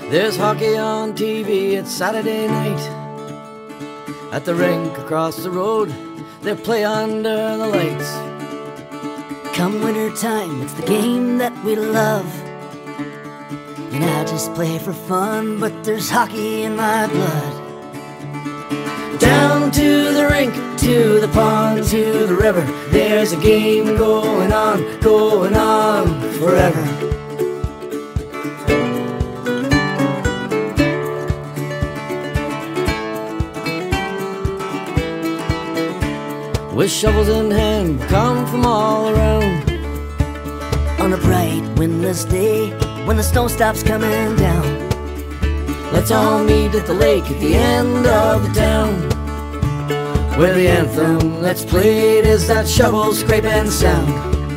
There's hockey on TV, it's Saturday night. At the rink across the road, they play under the lights. Come winter time, it's the game that we love. And I just play for fun, but there's hockey in my blood. Down to the rink, to the pond, to the river, there's a game going on forever. With shovels in hand, we come from all around. On a bright windless day, when the snow stops coming down, let's all meet at the lake at the end of the town, where the anthem that's played is that shovel scraping sound.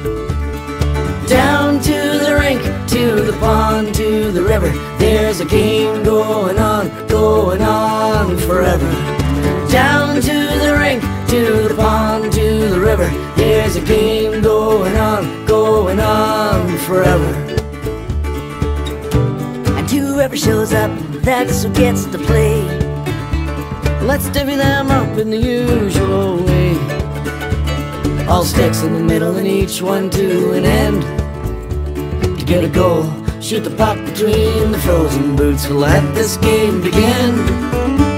Down to the rink, to the pond, to the river, there's a game going on forever. Down to the rink, to the pond, to the river, there's a game going on forever. And whoever shows up, that's who gets to play. Let's divvy them up in the usual way. All sticks in the middle and each one to an end. To get a goal, shoot the puck between the frozen boots. We'll let this game begin.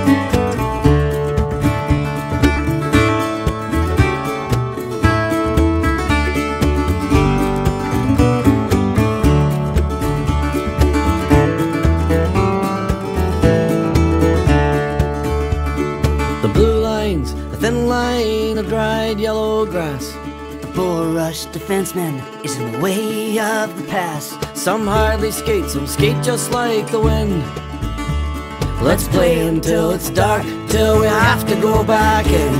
The blue line's a thin line of dried yellow grass. The bull rush defenseman is in the way of the pass. Some hardly skate, some skate just like the wind. Let's play until it's dark, till we have to go back in.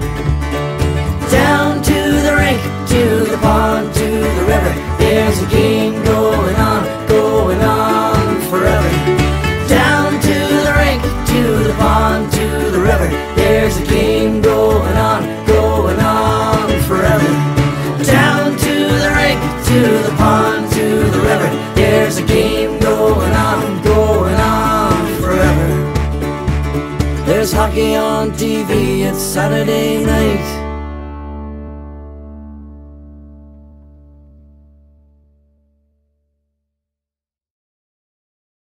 Down to the rink, to the pond, to the river, there's a game going on forever. Down to the rink, to the pond, to the river, there's a game going on forever. Down to the rink, to the pond, to the river, there's a game going on forever. There's hockey on TV, it's Saturday night.